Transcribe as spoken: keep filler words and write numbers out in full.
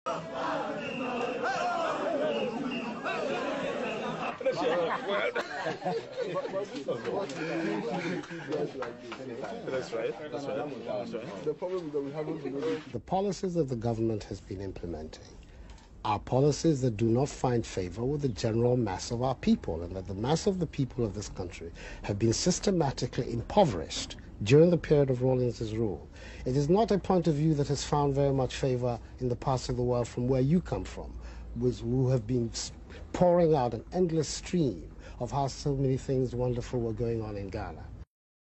That's right. That's right. That's right. The problem is that we haven't been able to. The policies that the government has been implementing are policies that do not find favor with the general mass of our people, and that the mass of the people of this country have been systematically impoverished during the period of Rawlings's rule. It is not a point of view that has found very much favor in the parts of the world from where you come from, which, who have been pouring out an endless stream of how so many things wonderful were going on in Ghana.